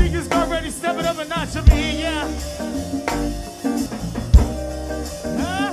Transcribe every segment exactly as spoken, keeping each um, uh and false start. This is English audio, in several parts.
speakers already stepping up a notch up in here, yeah. Huh?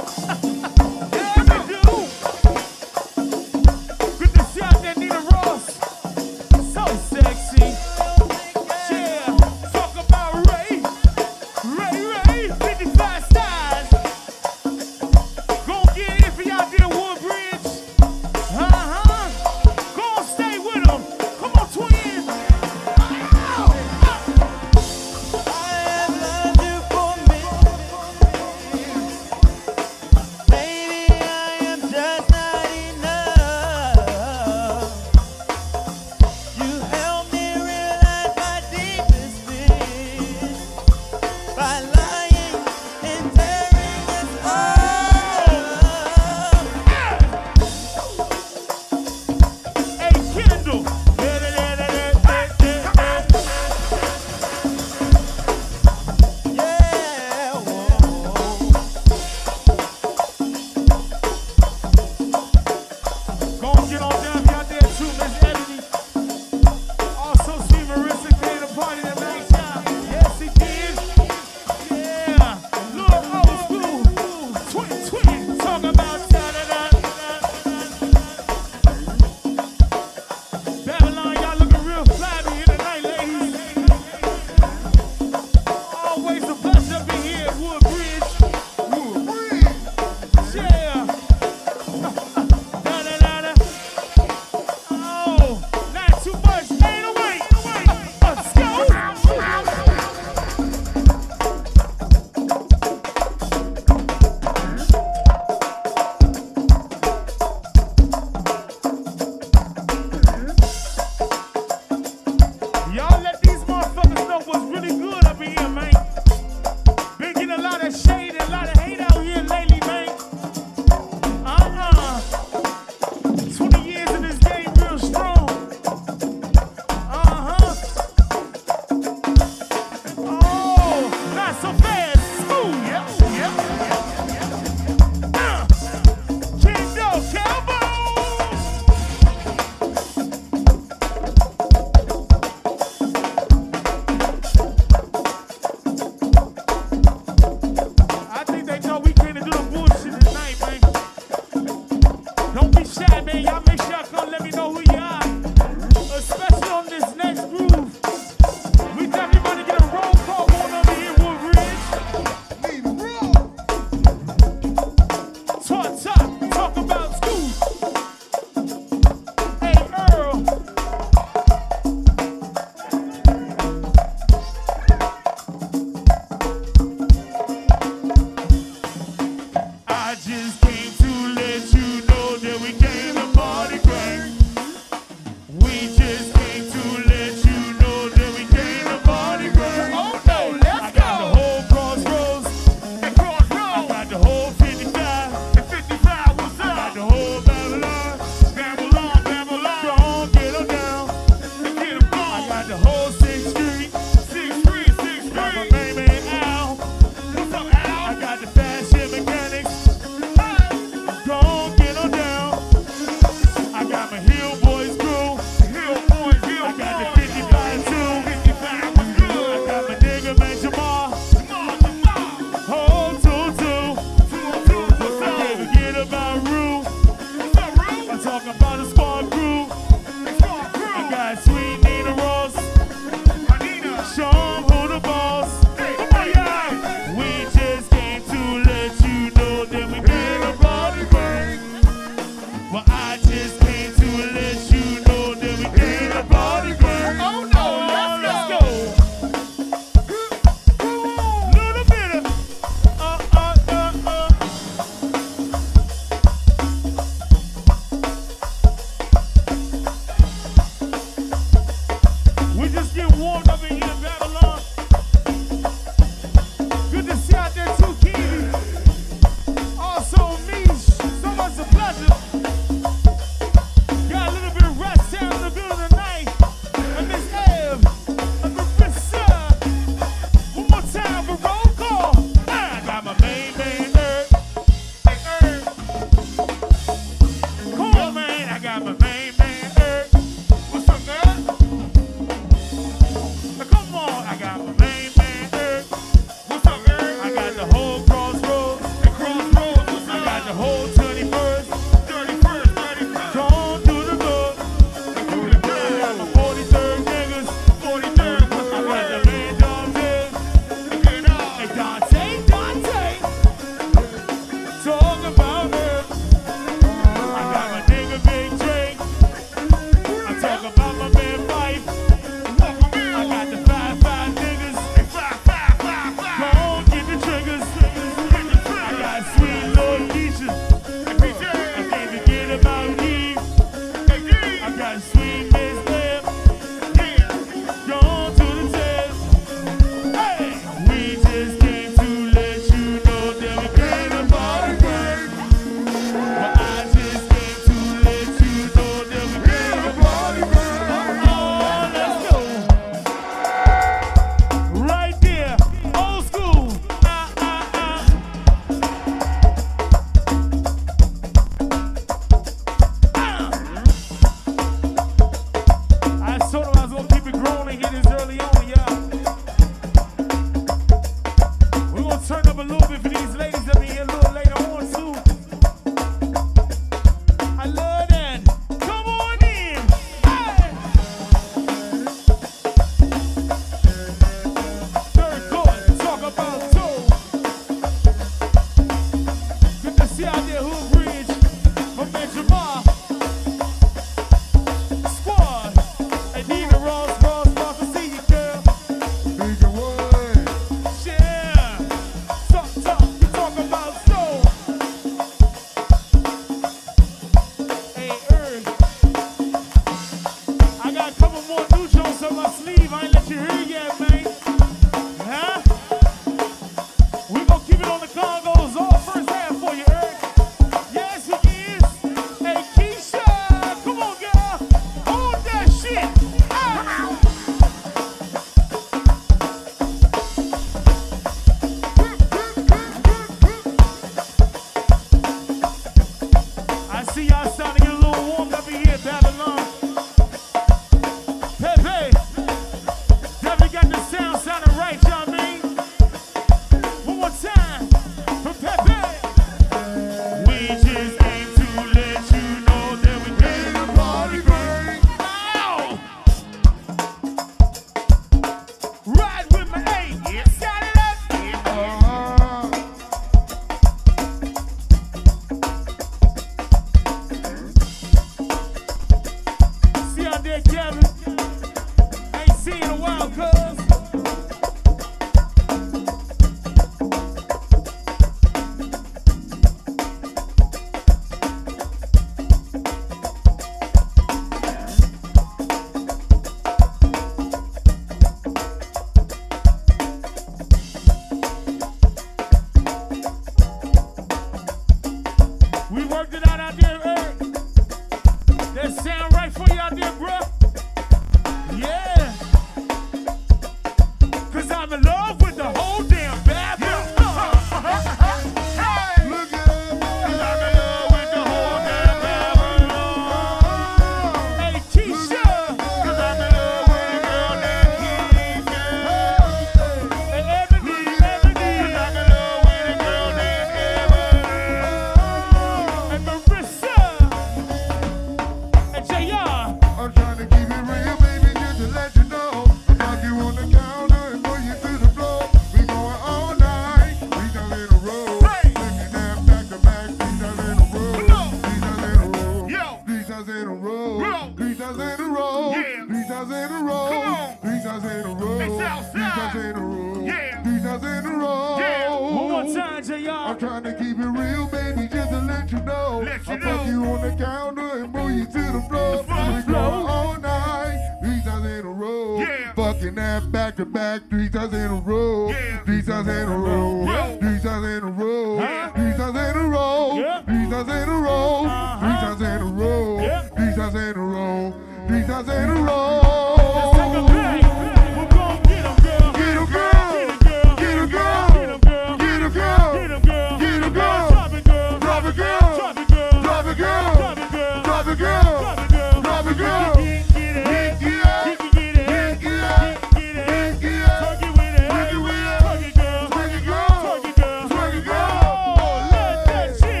one time, J R. I'm trying to keep it real, baby, just to let you know. Let you I'll fuck know. you on the counter and move you to the floor. We go all night, three times in a row. Yeah. Fucking that back to back, three times in a row. Yeah. Three times in a row. Yeah. Three times in a row. Huh? Three times in a row. Yeah. Three times in a row. Uh-huh. Three times in a row. Yeah. Three times in a row. Three times in a row. Let's take a break. We're gonna get 'em, girl. Get 'em, girl. Get 'em, girl. Get 'em, girl. Get 'em, girl. Get 'em, girl. Get 'em, girl. Get 'em, girl. Drop it, girl. Drop it, girl. Drop it, girl. Drop it, girl. Drop it, girl. Drop it, girl. Drop it, girl. Drop it, girl. Get it, get it. Get it. Get it, get it. Get Get it. Get it. Twerk it with it. Twerk it with it. Twerk it, girl. Twerk it, girl. Twerk it, girl. Twerk it, girl. Oh, let that shit.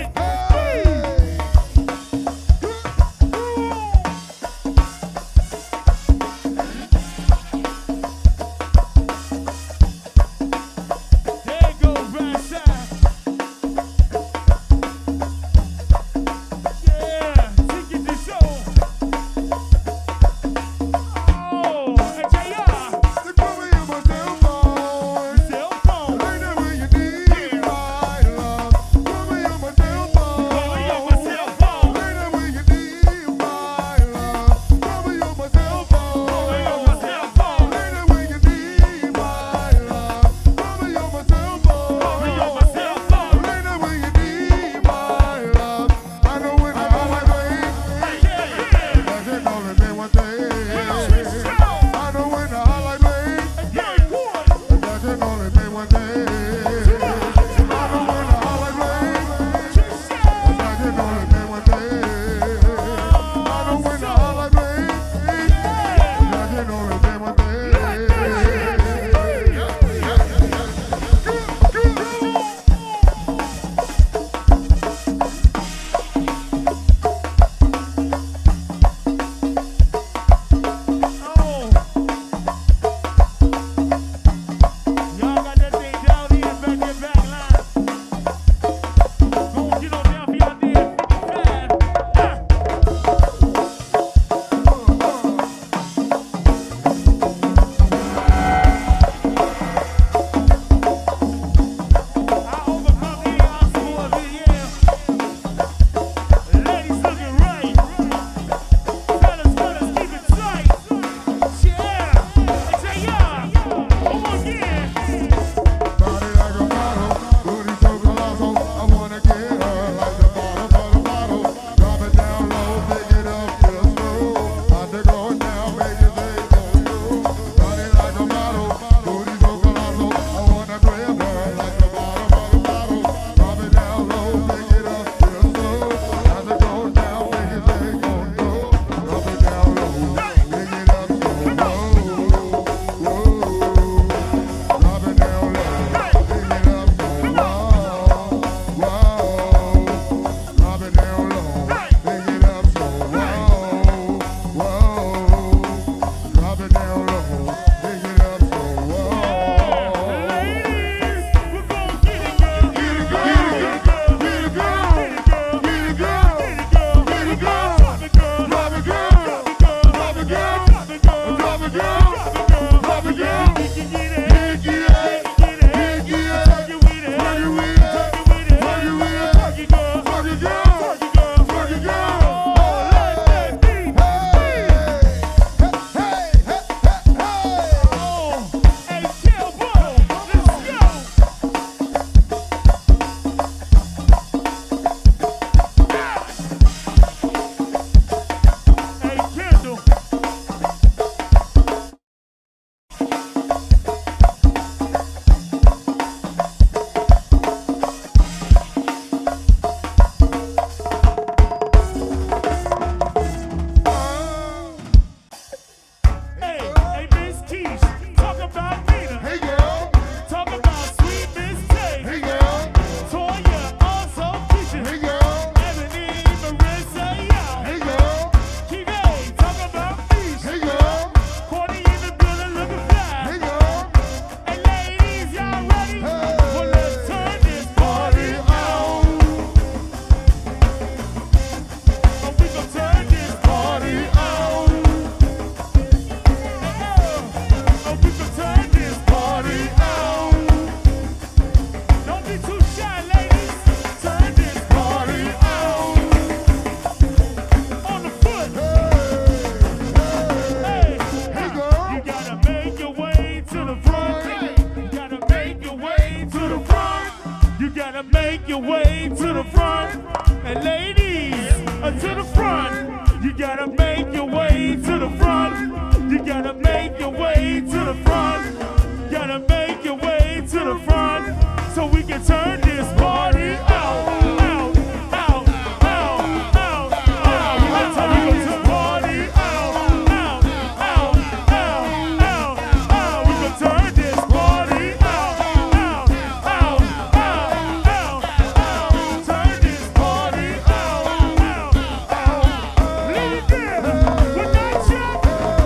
You gotta make your way to the front. And ladies, uh, to the front. You gotta make your way to the front. You gotta make your way to the front. Gotta make your way to the front. So we can turn this party out. Out, out, out, out, out. We gonna turn this party out. Out, out, out, out, out. We gonna turn this party out. Out, out, out, out, out. Turn this party out. Out, out. Leave it there. With that check.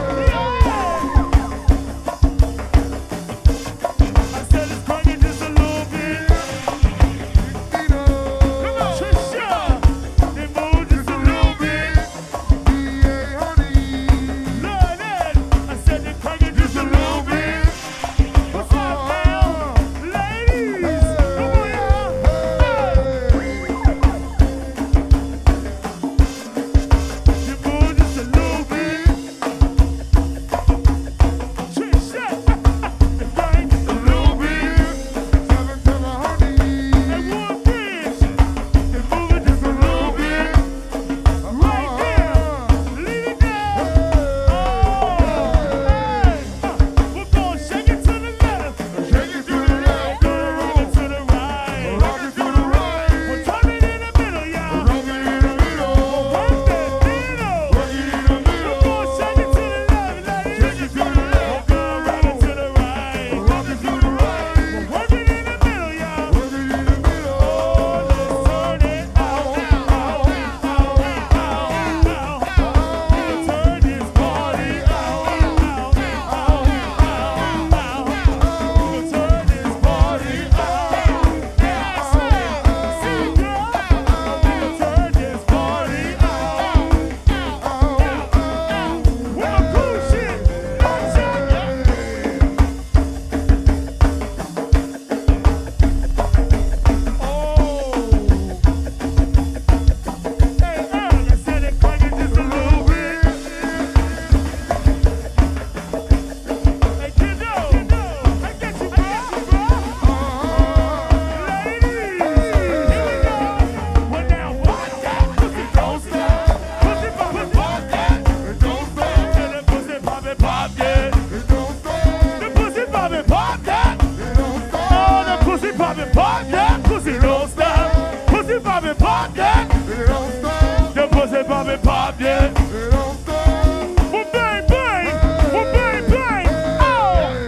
Yeah. I said it's cranking just a little bit. Come on, Trisha. They move just a little bit. Love that. I said they're cranking just a little bit. What's up, now? Ladies, come on, y'all. They move just a little bit. Trisha. They crank just a little bit. And one bitch. They moving just a little bit. Right there. Leave it there. Oh, hey. We're gonna shake it to the left. Shake it to the left, Gonna rock it to the right. rock it to the right, We'll turn it in the middle, y'all. rock it in the middle, Work that middle. rock it in the We're middle, gonna shake it to the left, ladies. shake it to the left, Gonna rock it to the right. rock it to the right, Work it in the middle, y'all. rock it in the middle. Oh, let's turn it out, out, out, out, out, out. Turn this party out, out, out, out, out. Turn this party out. Yes, see, girl. Turn this party out. With my cool shit, let's check Hey, Earl, I said it cranking just a little bit. Hey, kiddo, I get you, bro. Ladies, here we go. Well, now what that? Pussy don't stop. Pussy poppin', pop that. It don't stop, Till the pussy poppin', pop that. it don't stop, The pussy poppin', pop that. it don't stop, Oh, the pussy poppin', pop that. Pussy don't stop. Pussy poppin', pop that. it don't stop, The pussy poppin', pop that. it don't stop. Well, bang, bang. Well, bang, bang. Oh,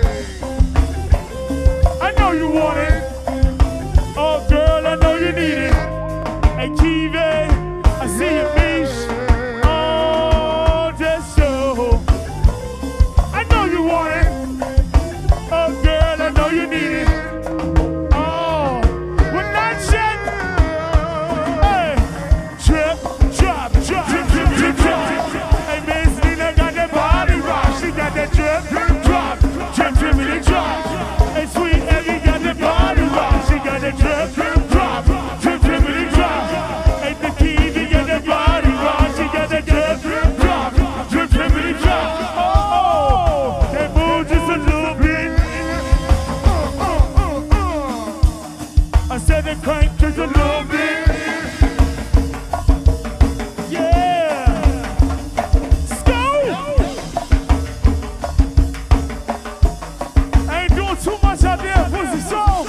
I know you want it. Oh, girl, I know you need it. Hey, Kive, I see you, Mish. Oh, just show. I know you want it. Oh, girl, I know you need it. Oh, we're not shit. Hey, trip, drop, drop, drip, drip, drip, drip. Hey, Miss Nina got that body rock. She got that drip, drop, drip, drip, and drop. Hey, Sweet Eggie got that body rock. She got that drip, drop, drip, drip, and drop. Hey, the Kiwi got that body rock. She got that drip, drop, drip, drip, and drop. Oh, they move just a little bit. I said they crank just a little bit. Yeah. Scoop. I ain't doing too much out there, pussy soul.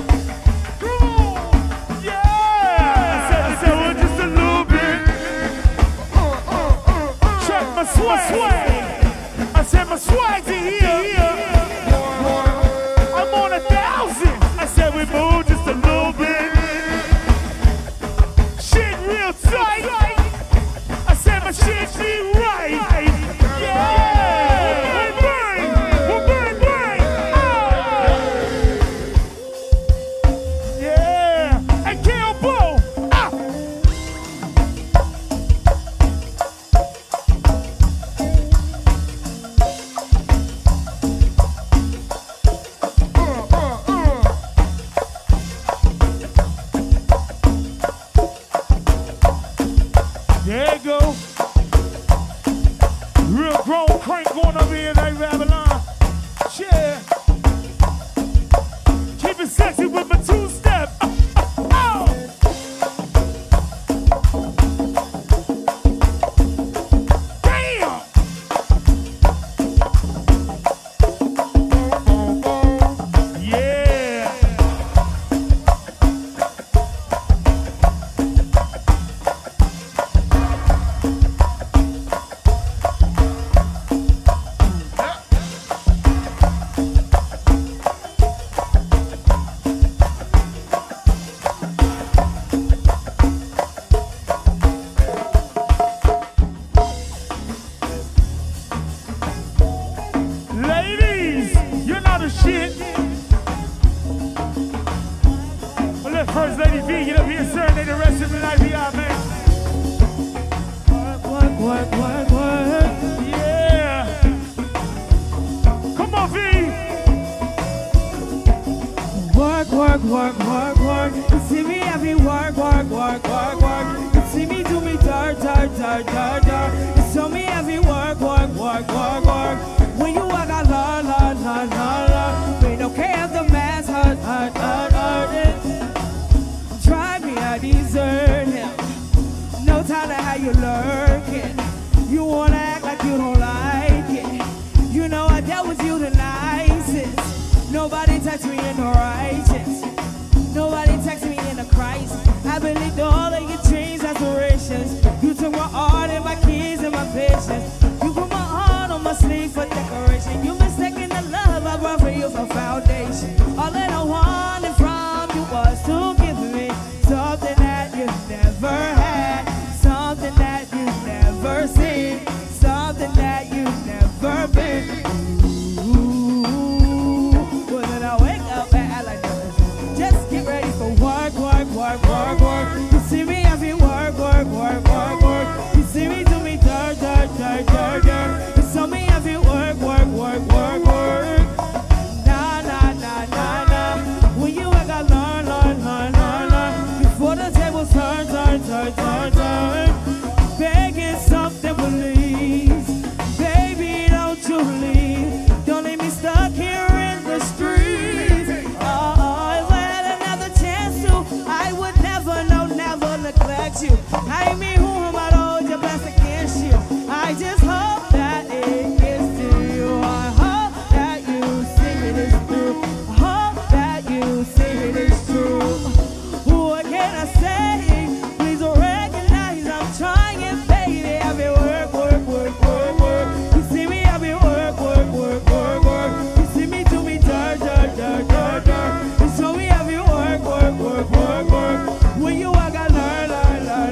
Yeah. I said, I said, well, just a little bit. Check my swag. I said my swag's in here. I'm on a thousand. I said we move just a little bit. Shit real tight. I said my shit be right. Yeah. Bang, bang, bang, bang. Oh. Yeah. Hey, Kilbo. Ah. First Lady V, get up here, serenade the rest of the night, be out, man. Work, work, work, work. Yeah. Come on, V. Work, work, work, work, work. You see me every work, work, work, work, work. You see me do me dirt, dirt, dirt, dirt, dirt. You show me every work, work, work, work, work. When you work, I learn, learn, learn, learn, learn. We don't care if the man's hurt, hurt, hurt, hurt it. Try me, I deserve him. No time to how you lurking. You wanna act like you don't like it. You know I dealt with you the nicest. Nobody touched me in the righteous. Nobody text me in a crisis. I believed all of your dreams, aspirations. You took my art and my keys and my patience. You put my heart on my sleeve for decoration. You mistaken the love I brought for you for foundation. All that I wanted from you was to give me something that you've never had, something that you've never seen, something that you've never been. Work, work, work. You see me every work, work, work, work, work. You see me do me dirt, dirt, dirt, dirt, dirt. You saw me every work, work, work, work, work. Nah, nah, nah, nah, nah. When you work, I learn, learn, learn, learn, learn. Before the tables turn, turn, turn, turn, turn. Begging something, please. Baby, don't you leave. Don't leave me stuck here in the streets. You. I mean, who am I to hold your best against you? I just hope that it gets to you. I hope that you see it is true. I hope that you see it is true. What can I say? Please recognize I'm trying, baby. I've been work, work, work, work, work. You see me, I've been work, work, work, work, work. You see me do me dirt, dirt, dirt, dirt, dirt. You show me I've been work, work, work, work, work. When you walk, I learn, learn.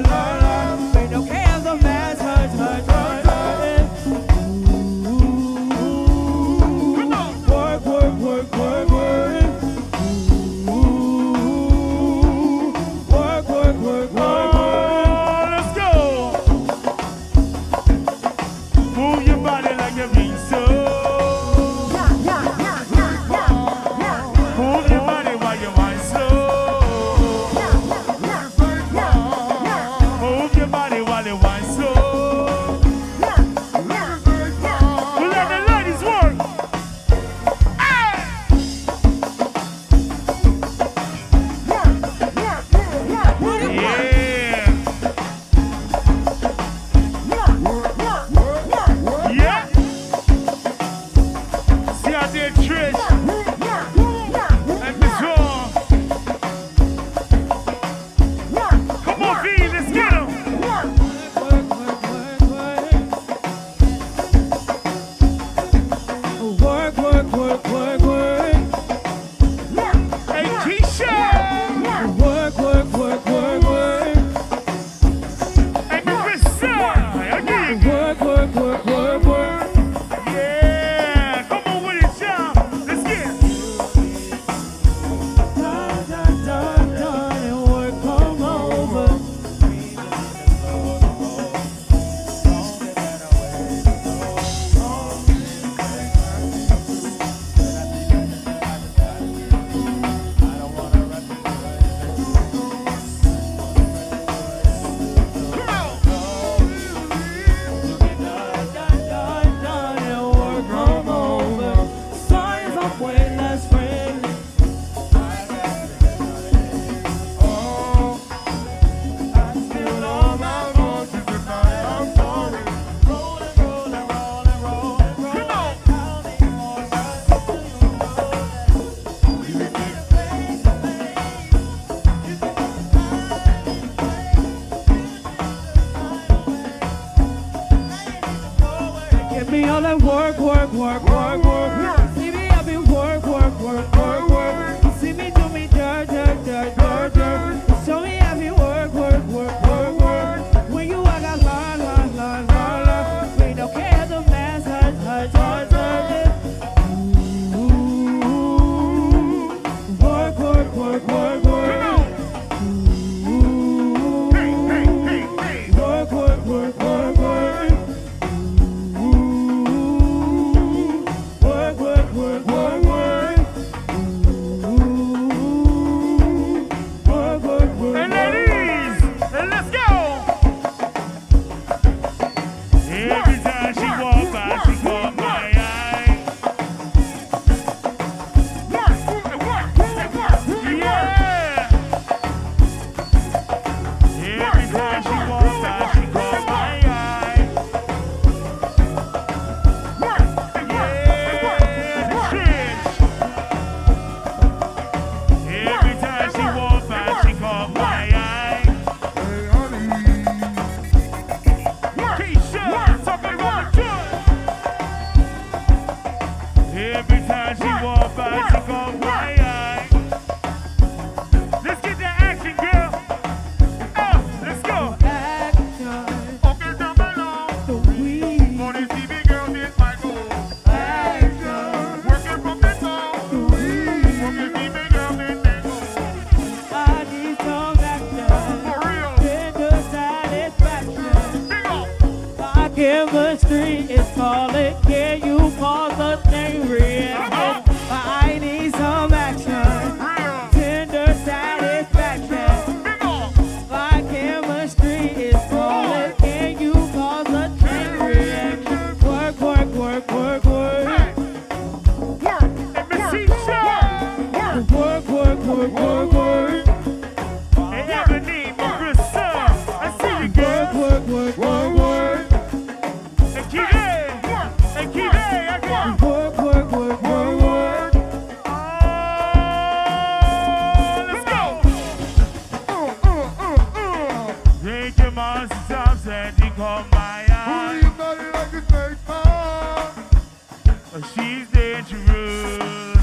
me all that work, work, work, work, work. See me up in work, work, work, work, work. You see me do me dirt, dirt, dirt, dirt, dirt. Show me every work, work, work, work, work. When you walk, I learn, learn, learn, learn, learn. We don't care the man's hurt, hurt, hurt, hurt. Ooh, work, work, work, work, work. chemistry is calling. Can you pause the thing real? I need some action. Tender satisfaction. My chemistry is calling. Can you cause a chain reaction? Work, work, work, work, work. Work, work, work, work, work. Hey, Ebony, Marissa, I see you, girl. Work, work, work, work. Hey, keep it. Hey, keep it. I got Work, work, work, work, work. Oh, let's go. Drink your monster times and you call my eye. Oh, she's dangerous.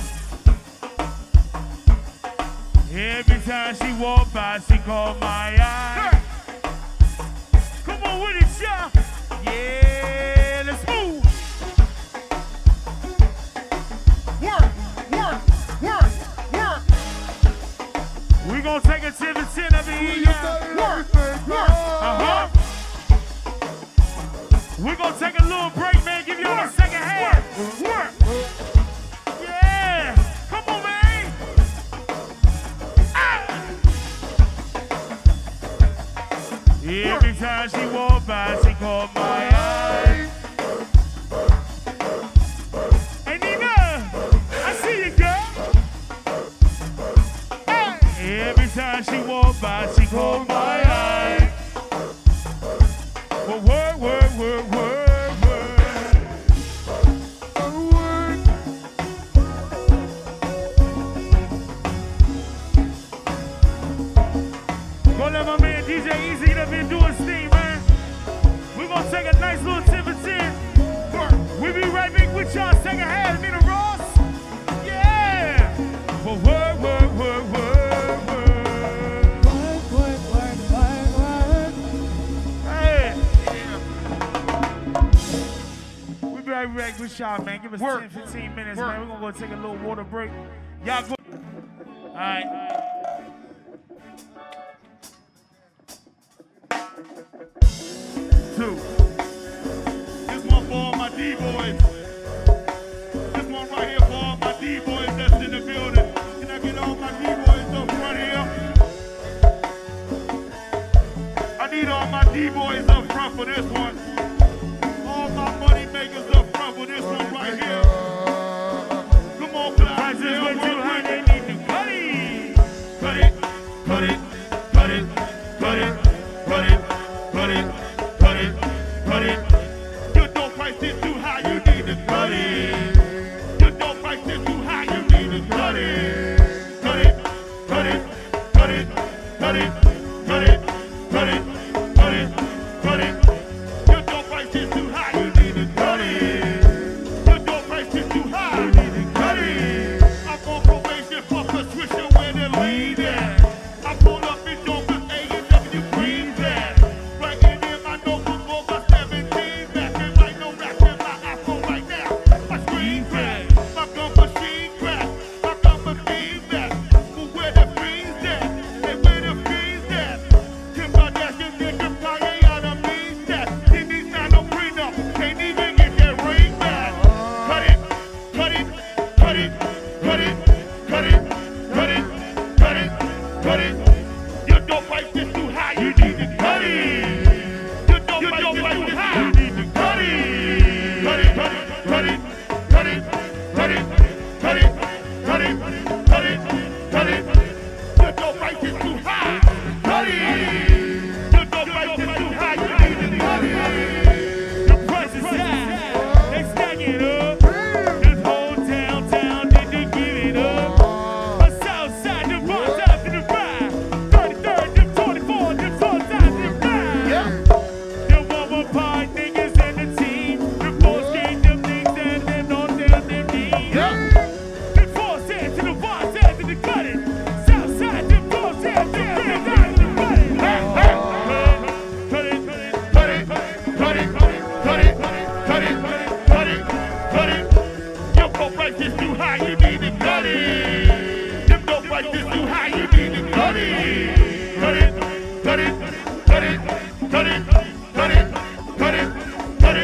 Every time she walk by, she call my eye. Come on with it, y'all. Yeah, let's move. Work, work, work, work. We gonna take a ten to ten up in here, y'all. Work, work. Uh-huh. We gonna take a little break, man. Give y'all a second hand. Work. Yeah. Come on, man. Every time she walk by, she call my eye. Hey, Nina, I see you, girl. Hey. Every time she walk by, she call my eye. Well, work, work, work, work, work. Go let my man D J Easy get up here and do his thing, man. We're gonna take a nice little ten for ten. We'll be right back with y'all second half. Nina Ross. Yeah. Well, work, work, work, work, work. Work, work, work, work, work. Hey. We'll be right back with y'all, man. Give us ten, fifteen minutes, man. We're gonna go take a little water break. Y'all go. All right. Two. This one for all my D-boys. This one right here for all my D-boys that's in the building. Can I get all my D-boys up front here? I need all my D-boys up front for this one. All my money makers up front for this one right here. Come on, clap. Prices way too high, they need to cut it. Cut it, cut it, cut it, cut it, cut it, cut it, cut it, cut it. Your dough price is too high, you need to cut it. Your dough price is too high, you need to cut it. Cut it, cut it, cut it, cut it, cut it, cut it, cut it, cut it. Your dough price is too high, you need to cut it. Your dough price is too high, you need to cut it. I'm on probation for Patricia where the lady at. I pull up in Joker's A and W Green at. Writing in my notebook for my seventeen. Backing like no rapping my afro right now. My screen crack, my gun machine crack, my gun machine back. But where the fiends at? And where the fiends at? Kim Kardashian nigga Kanye out of me that. In these man no prenup, can't even get that ring back. Cut it, cut it, cut it, cut it, cut it, cut it, cut it, cut it. Your dope price is too high, you need to cut it. Your dope price is too high, you need to cut it. Cut it, cut it, cut it, cut it, cut it, cut it, cut it, cut it, cut it. Your dope price is too high, cut it. Your dope price is too high, you need to cut it. The price is high. They stack it up. This whole town, town need to give it up. A south side, the bar side to the ride. thirty-third, them twenty-four, them four sides to the ride. Them one part niggas and the team. The boys gave them things and them on down them knees. The four sides to the bar side to the cutting. South side, them four sides to the red side to the cutting. Cut it, cut it, Cut it, cut it, cut it, cut it, cut it, cut it, cut it. Your dope price is too high, you need to cut it. Your dope price is too high, you need to cut it. Cut it, cut it, cut it, cut it, cut it, cut it, cut it, cut it,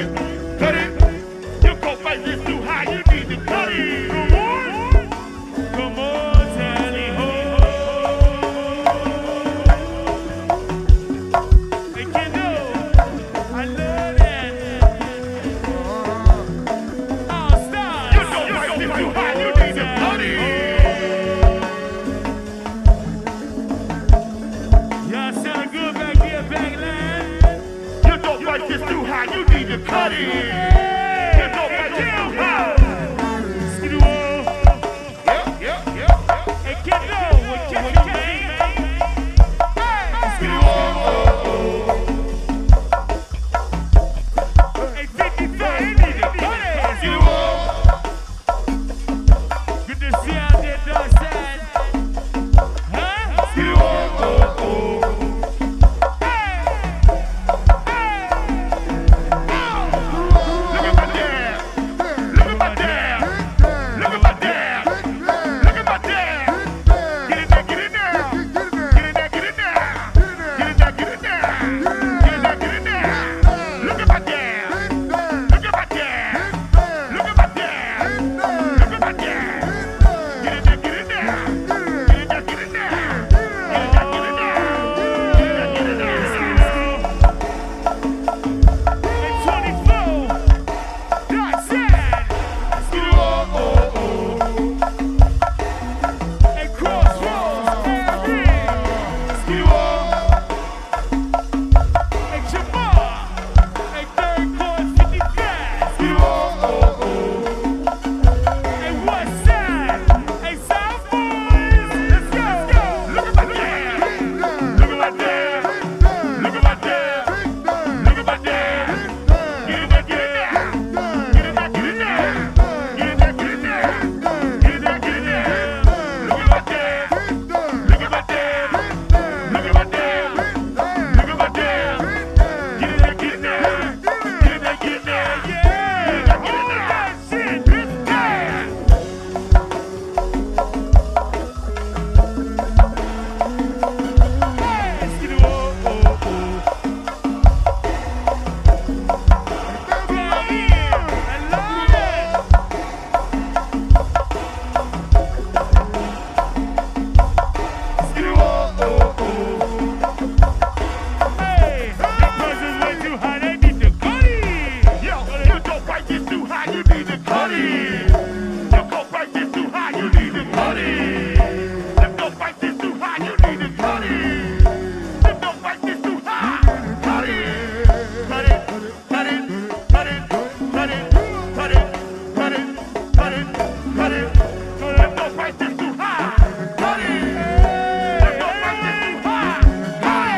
the cutting. Lift up like this too high. Cut it, cut it, cut it, cut it, cut it, cut it, cut it, cut it, cut it. Lift up like this too high. Cut it. Lift up like this too high. Cut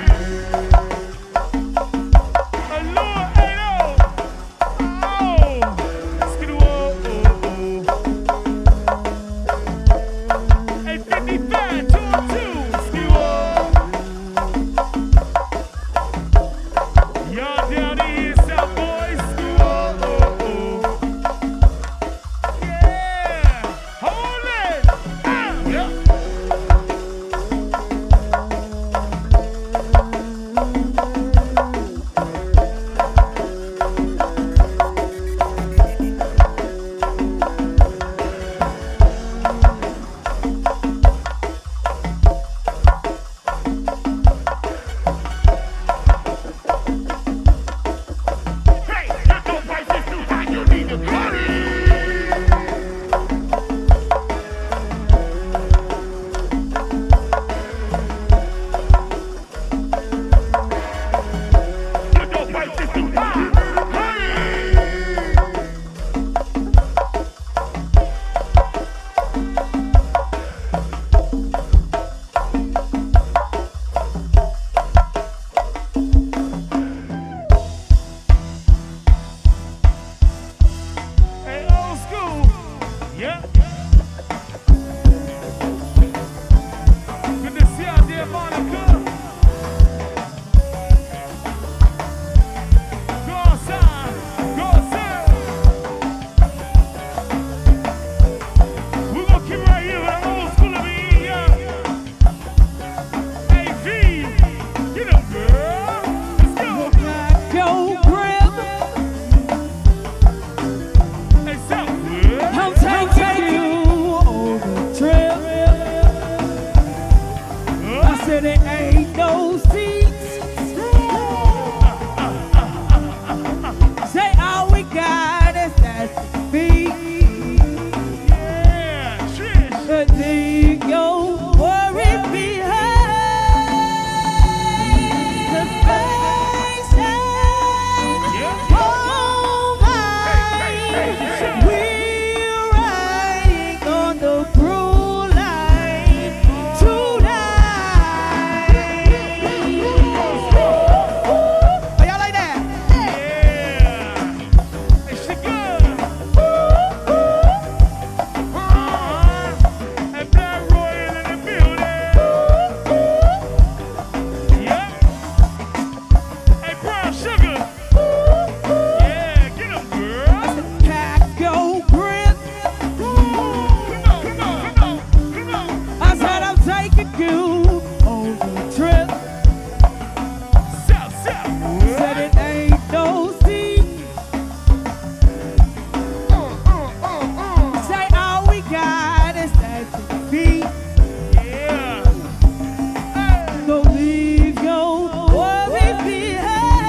it. Allure, hey, yo. Oh. Skidoo, oh, oh, oh. Hey, fifty-five, two oh two. Skidoo, oh. Y'all down the east side, boys. Skidoo, oh, oh, oh. Yeah. Hold it. Ah. Yeah. Hey, lift up like this too high. You need to cut it. Lift up like this too high. Cut it. Hey, old school. Yeah. Good to see you out there, Monica. Go outside. Go outside. We're gonna keep it right here with our old school of me, yeah. Hey, V. Get up, girl. Let's go. Go grip. Hey, South. I'm taking you on the trip. I said it ain't no seats. Say all we got is that beat. Yeah, Trish. But leave your worries behind. The face ain't Yeah. all mine. We're riding on the blue line tonight. Are y'all like that? Yeah. Hey, she good. Uh-huh. Hey, Black Royal in the building. Yep. Hey, Brown Sugar. Yeah, get 'em, girl. Pack your grip. Come on, come on, come on, come on. I said I'm taking you on the trip. South, south. Said it ain't no seat. Say all we got is that beat. Yeah. Hey. So leave your worries behind.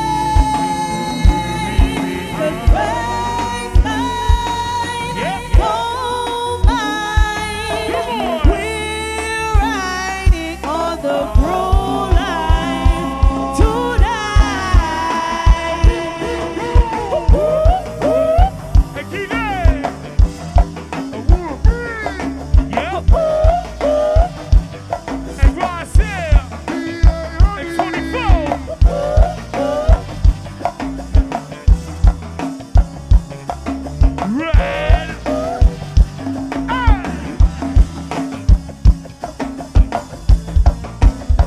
The face ain't Yep. all mine. Come on. We're riding on the blue line tonight. Hey, keep it. Yep. Hey, Ron Sale. Hey, twenty-four. Red. Ah.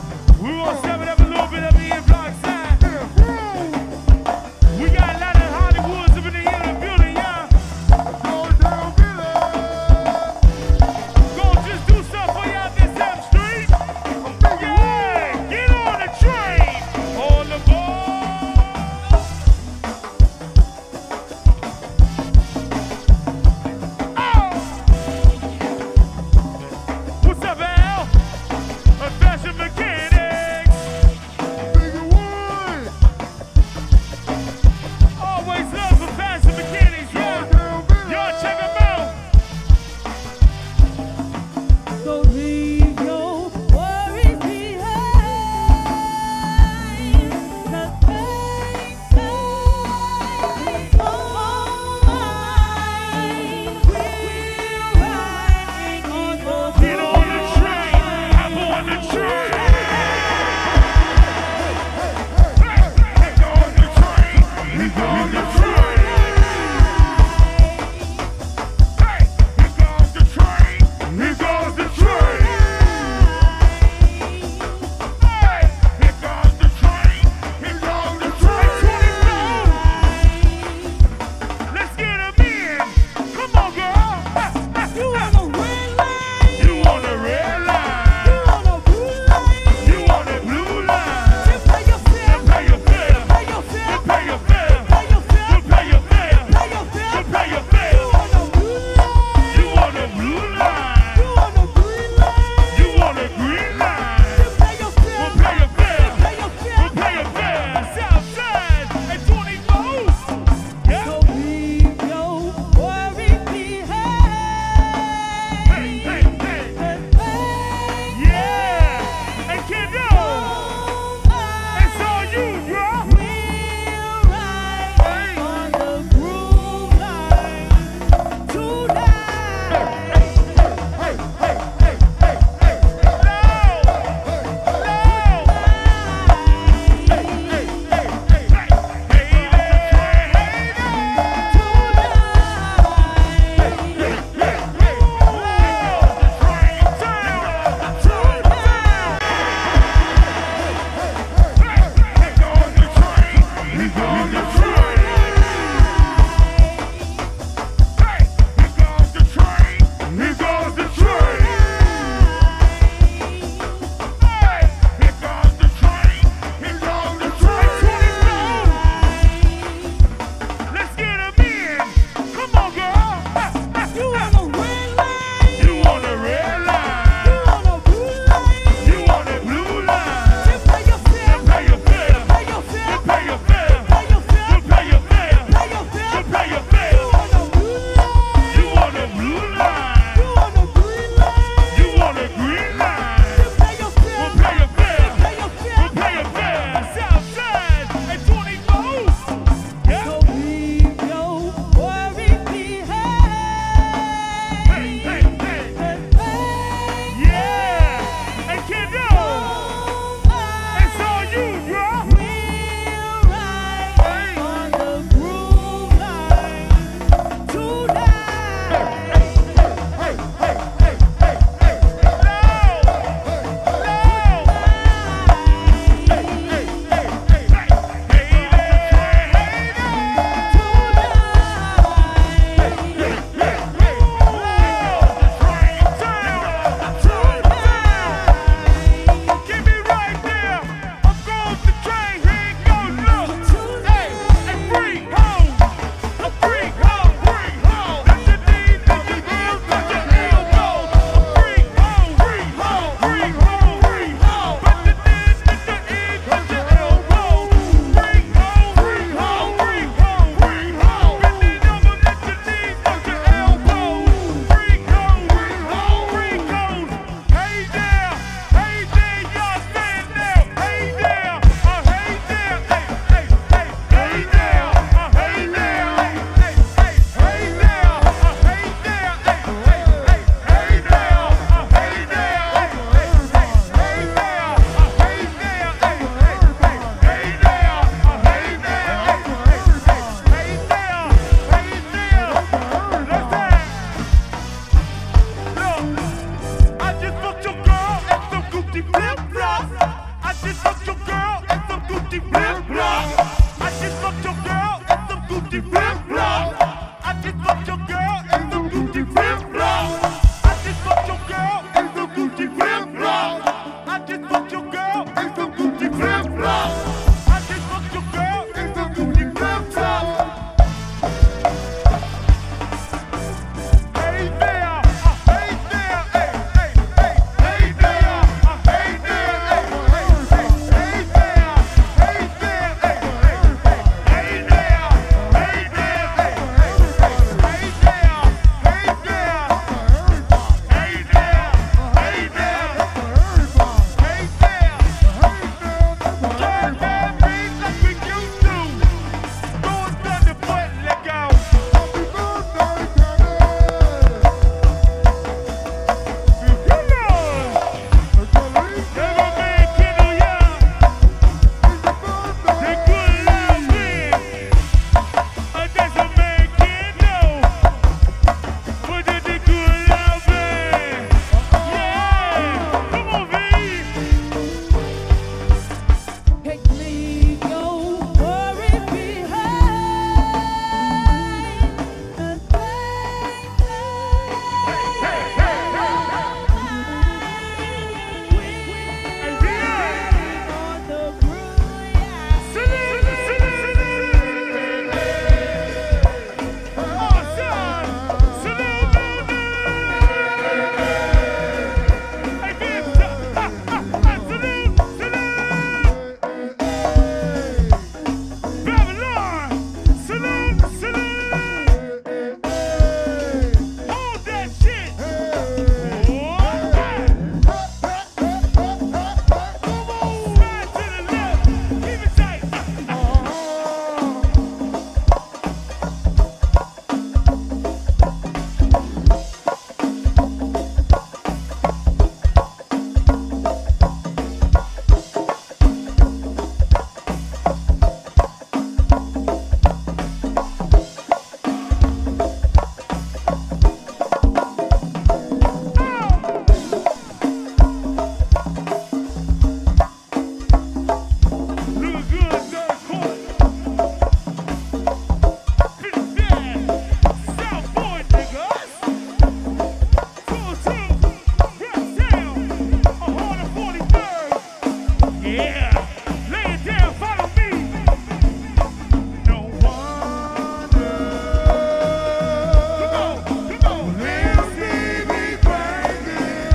Yeah. Lay it down, follow me. No wonder. Come on, come on. We'll see me breaking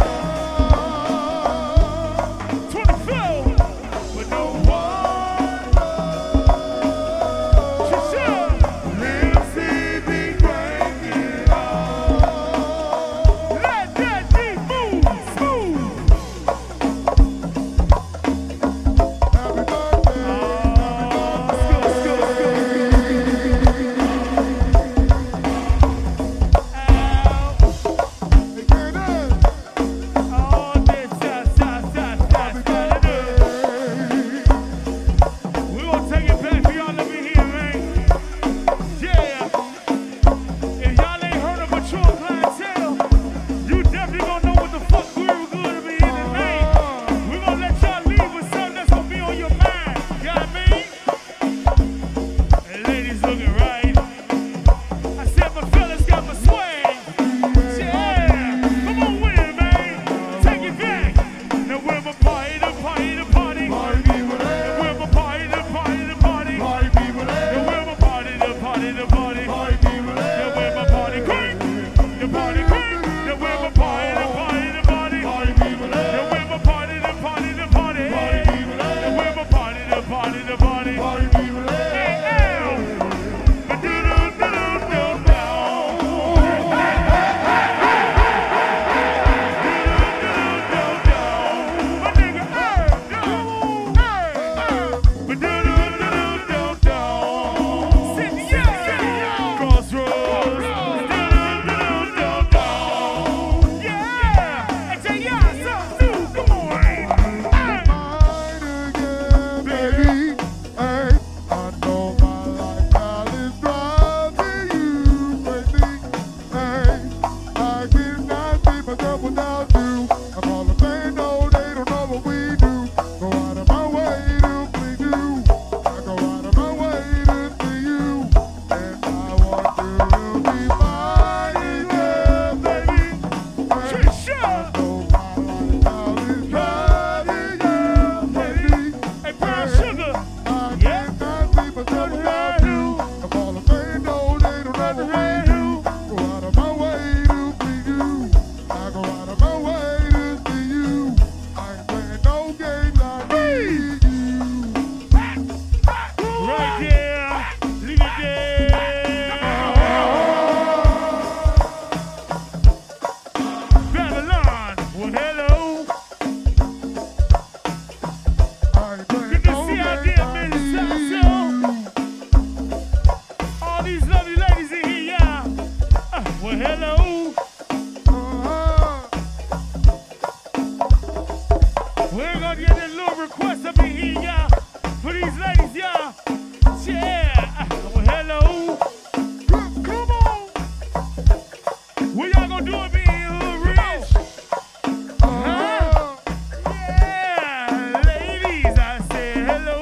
on. twenty-four. But no wonder. Sure. We'll see me breaking on. Let that beat move, smooth. Happy birthday. Hey, Candace. All this, stop, stop, stop, stop, stop. We're gonna take it back for y'all over here, man. Yeah. If y'all ain't heard of Mature Clientele, you definitely gonna know what the fuck we were good to be in tonight. We're gonna let y'all leave with something that's gonna be on your mind. You know what I mean? And ladies looking right. I said my fellas got my swag. Yeah. Come on with it, man. Take it back. Now we're my party, the party, the party. Party people Now there. we're my party, the party, the party. Party people Now there. we're my party, the party, the party. Party people Now there. we're my party queen. The party queen. Now we're my party, the party, the party. Party people Now there. we're my party, the party, the party. Party people Now there. we're my party, the party, the party. Party people there. Hey, ow. Ba-do-do-do-do-do-do. My nigga, hey, yo, hey, hey. Ba-do-do-do-do-do. City, yeah. Crossroads. Do-do-do-do-do. Yeah. Hey, say, yeah, something new. Come on. Hey. Mine again, baby. Hey, I know my lifestyle is driving you crazy. Hey, I cannot see myself without you. I call them, they know they don't know what we do. Go out of my way to please you. I go out of my way to see you. And I want you to be mine again, baby. Hey, Trisha. I know my lifestyle is driving you crazy. Hey, brown sugar. I cannot see myself without you. I call them, they know they don't know what we do. Go out of my way to please you. I go out of my way to see you. I ain't playing no games, I need you. Right there. Leave it there. Babylon. Well, hello. I ain't playing Good to no see out games, there, I man. need South you. All these lovely ladies in here, yeah. Uh, well, hello. Uh-huh. We're gonna get a little request up in here, yeah. For these ladies, yeah. Yeah. Uh, well, hello. Come on. What y'all gonna do up in here, Hood Rich? Uh-huh. Yeah, ladies, I said hello.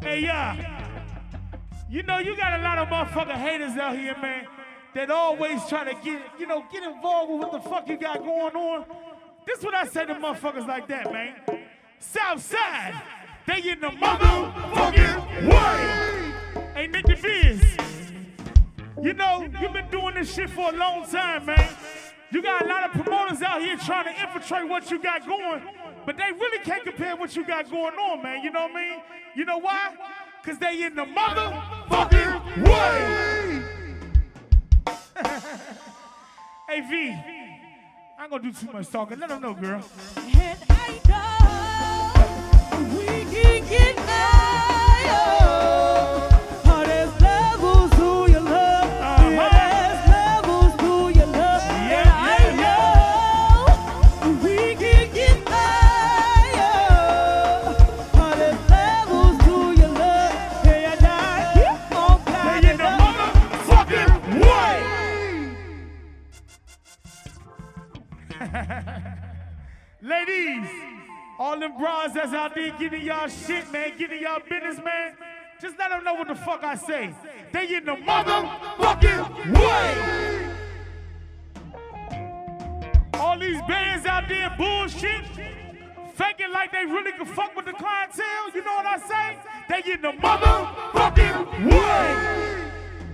Hey, yeah. You know, you got a lot of motherfucking haters out here, man, that always try to get, you know, get involved with what the fuck you got going on. This is what I say to motherfuckers like that, man. Southside, they in the motherfucking way. Hey, Nick DeViz, you know, you've been doing this shit for a long time, man. You got a lot of promoters out here trying to infiltrate what you got going, but they really can't compare what you got going on, man. You know what I mean? You know why? Because they in the motherfucking way. Hey, V, I ain't gonna do too much talking. Let them know, girl. And I know we can get higher. Oh, there's levels to your love. Uh-huh. Yeah, there's levels to your love. Yeah, and yeah, I know we can get higher. Oh, there's levels to your love. Yeah, and I keep on They in the motherfucking way. Ladies, all them bras that's out there getting y'all shit, man, getting y'all business, man, just let them know what the fuck I say. They in the motherfucking way. All these bands out there bullshit, faking like they really can fuck with the clientele, you know what I say? They in the motherfucking way.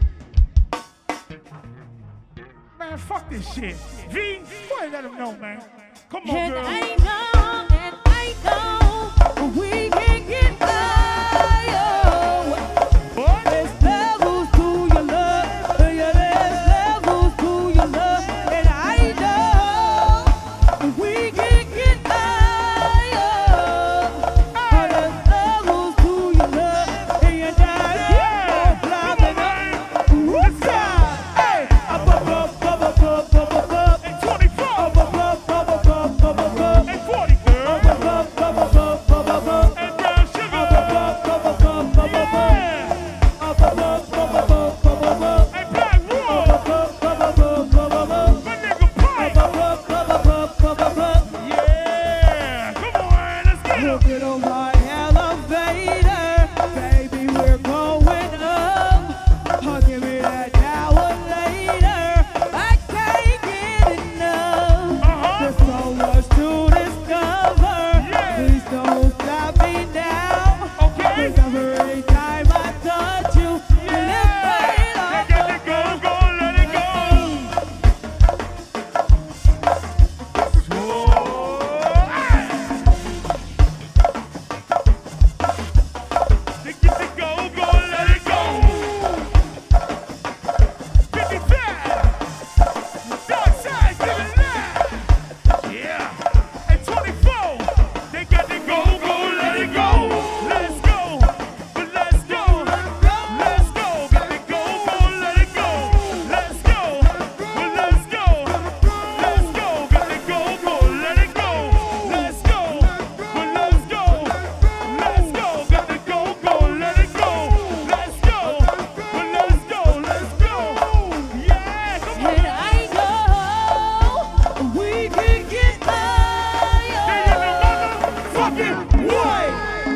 Man, fuck this shit. V, go ahead, let them know, man. Come on, And girl. I know, and I know we can get higher. What? There's levels to your love. Yeah, there's levels to your love. And I know we can get higher. There's levels to your love. And I keep on climbing up. Let's go. Hey, up, up, up, up, up, up, up, up, up. Hey, twenty-four. Up, up, up, up, up, up, up, up, up. Hey, forty, girl. Up, up, up, up, up, up, up, up. Hey, brown sugar. Yeah. Hey, black roll. My nigga Pipe. Yeah. Come on, let's get Look him. at on my elevator, baby, we're going up. Oh, give me that now or later. I can't get enough. Uh-huh. There's so much to discover. Yeah. Please don't stop me now. Okay. Because every time I touch you, you lift They me got it, go, go, let it go. They get it, go, go, let it go. fifty-five. Dark side, give it that. Yeah. And twenty-four. They got it, go, go, let it go. Let's go. But let's go. Let's go. Got it, go, go, let it go. Let's go. But let's go. Let's go. Got it, go, go, let it go. Let's go. But let's go. Let's go. Got it, go, go, let it go. Let's go. But let's go. Let's go. Yeah, come on. And I know we can get They in the higher. motherfucking way.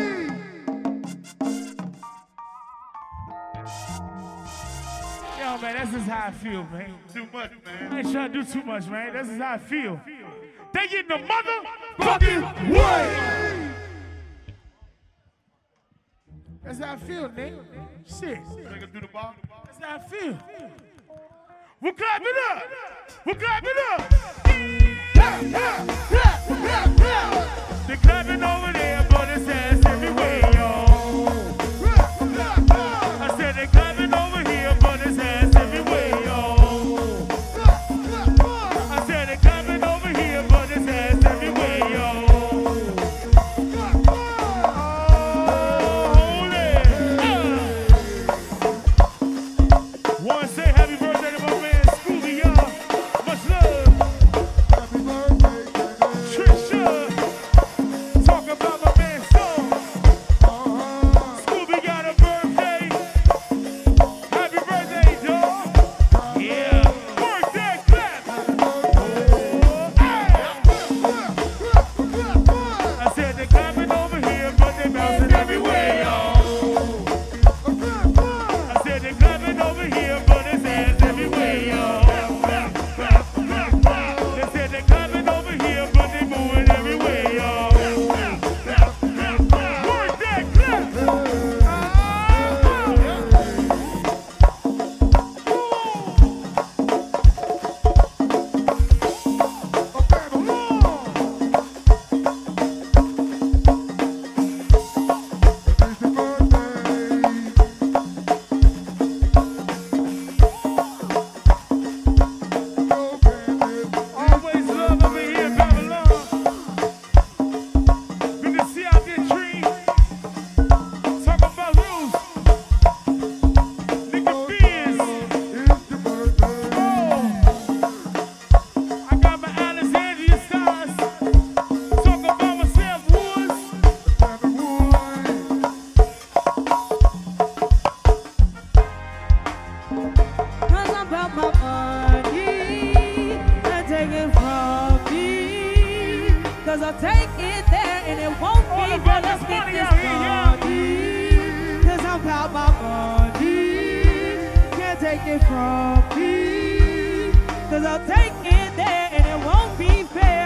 Yo, man, that's just how I feel, man. Too much, man. I ain't trying to do too much, man. That's just how I feel. They in the motherfucking way. That's how I feel, nigga. Shit. Take it through the bar. That's how I feel. We'll clap it up. We'll clap it up. They're clapping over there, but it's ass everywhere, y'all. I said they're clapping over here, but it's ass everywhere, y'all. I said they're clapping over here, but it's ass everywhere, y'all. Oh, holy. Uh. One say happy birthday to my man Scooby, y'all. Much love. Trisha. Talk about my it from me. Cause I'll take it there and it won't be fair.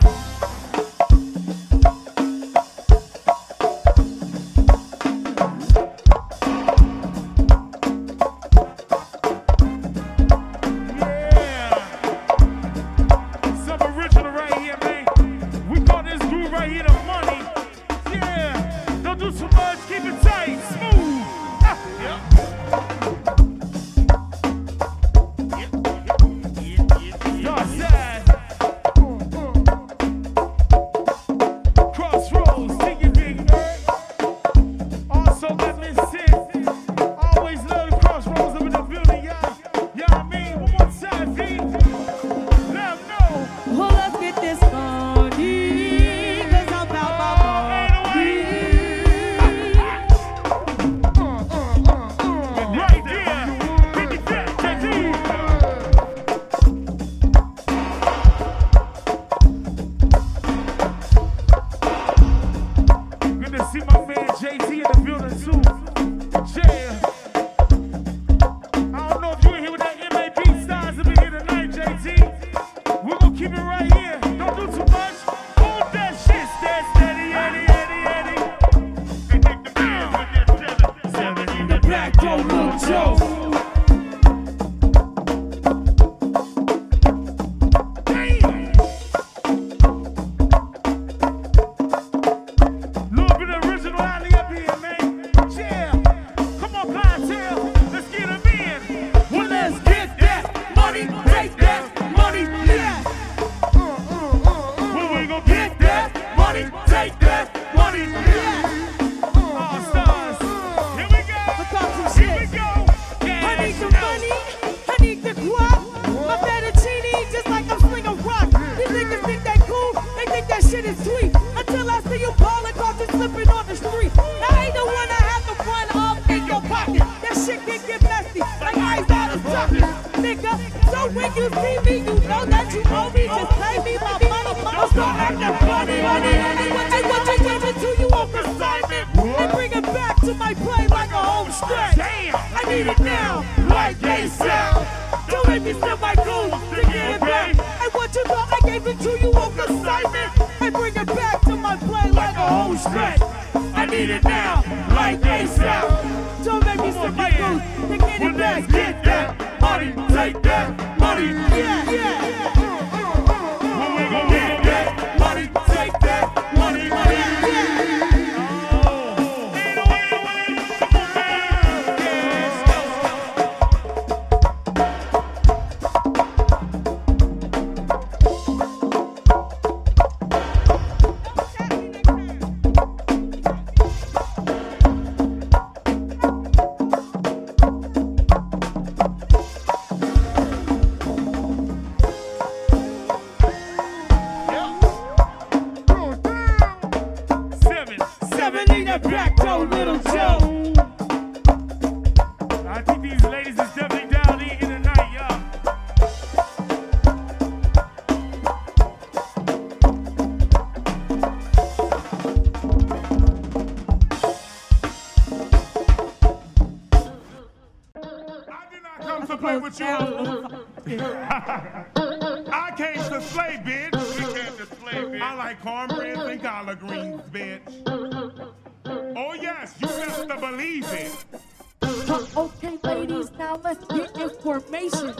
I came to slay, bitch. We came to slay, bitch. I like cornbread and collard greens, bitch. Oh yes, you best to believe it. Uh, okay, ladies, now let's get information.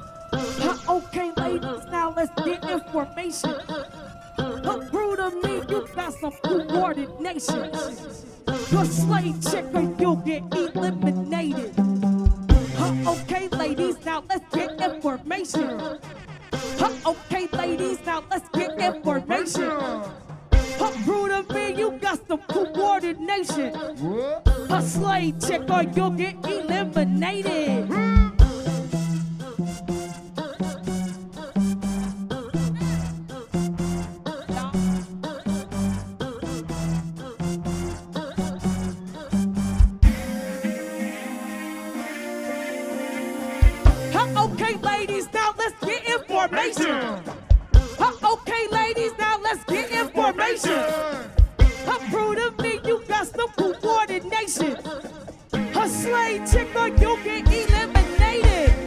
Uh, okay, ladies, now let's get information. Uh, rude of me, you got some coordination. You're slave chick or you'll get eliminated. Uh, okay, ladies, now let's get information. Uh, okay, ladies, now let's get information. Uh, rude of me, you got some coordination. A slave chick or you'll get eliminated. Okay, ladies, now let's get information. Uh, okay, ladies, now let's get information. Uh, rude of me, you got some coordination. A slave chick or you'll get eliminated.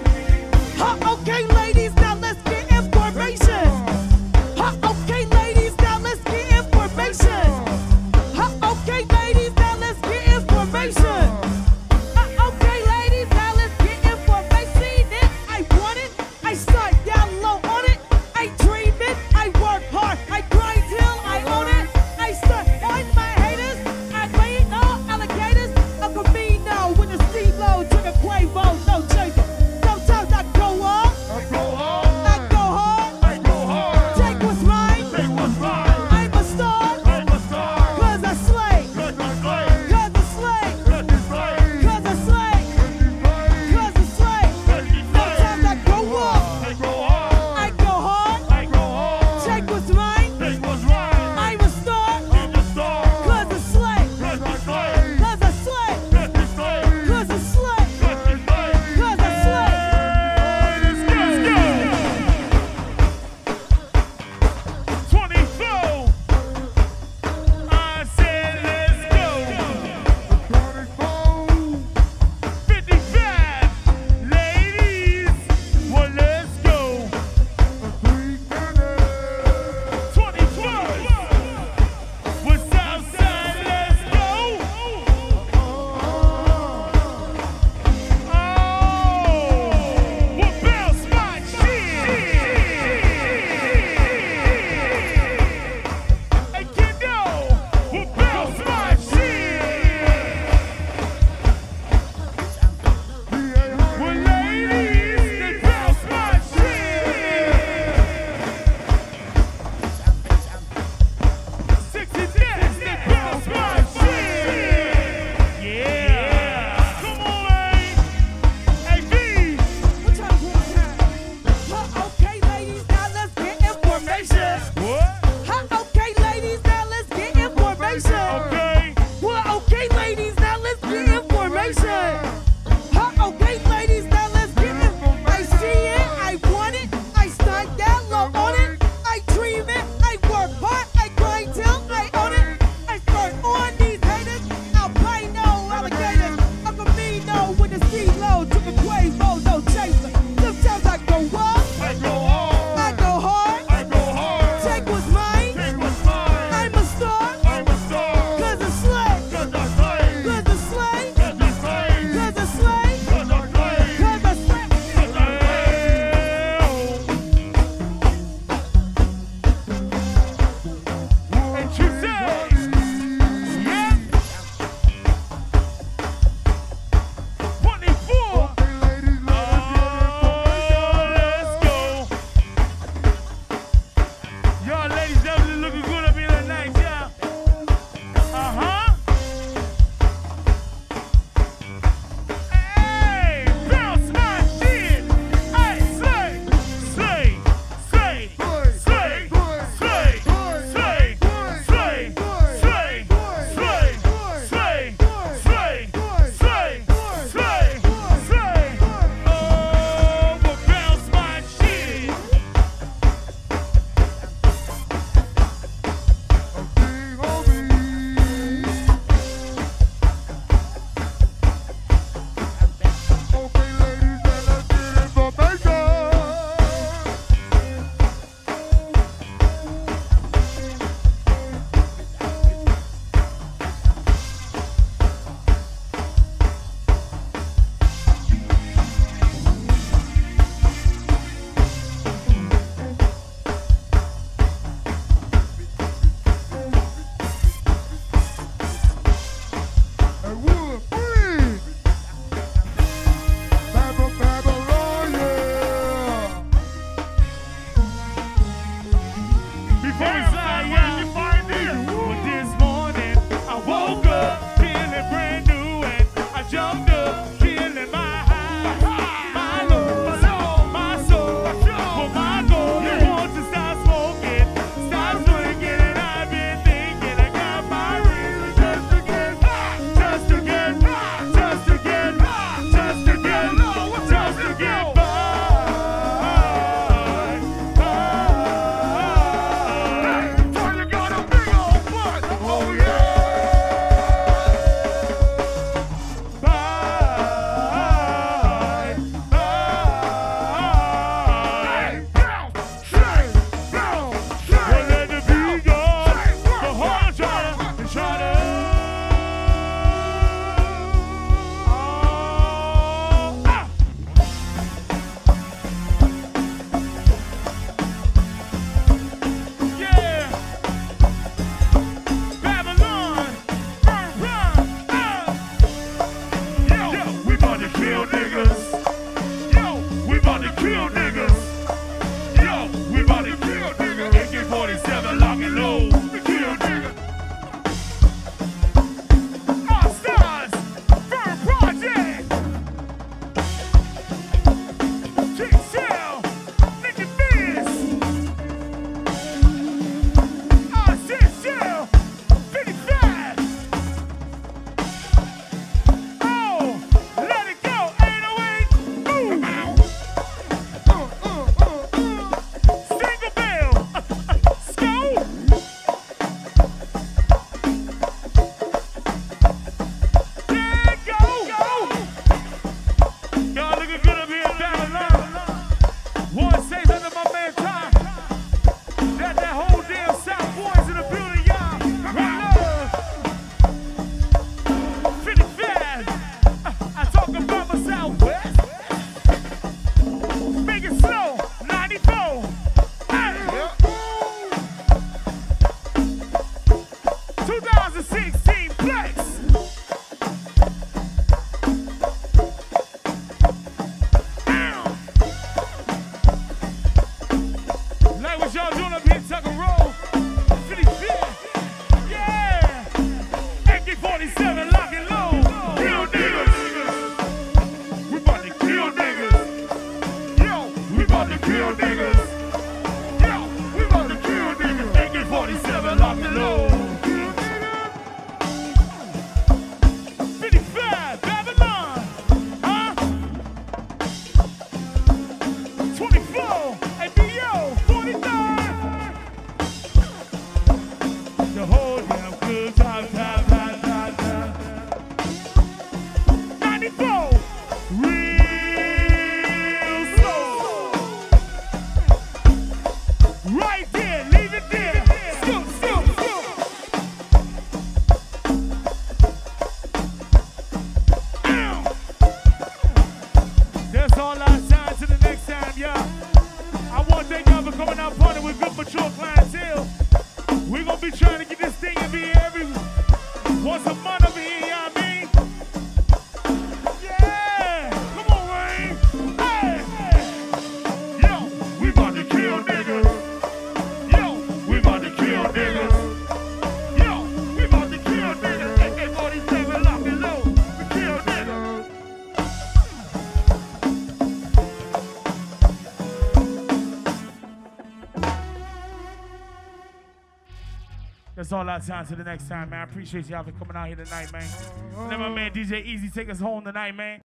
That's all our time to the next time, man. I appreciate y'all for coming out here tonight, man. And then my man D J Easy take us home tonight, man.